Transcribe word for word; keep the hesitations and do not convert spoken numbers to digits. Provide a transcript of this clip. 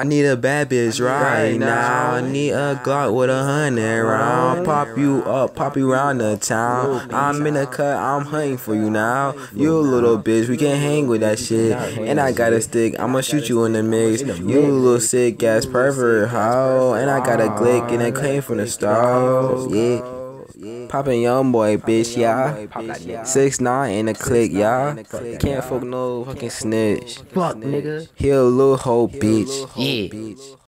I need a bad bitch right now. I need a Glock with a hundred round. Pop you up, pop you round the town. I'm in the cut, I'm hunting for you now. You a little bitch, we can't hang with that shit. And I got a stick, I'ma shoot you in the mix. You a little sick ass pervert, hoe. And I got a glick and it came from the stove. Yeah. Poppin' young boy, bitch, yeah. Six nine in the click, yeah. Can't fuck no fucking snitch. Fuck, nigga. He a little hoe, bitch. Yeah.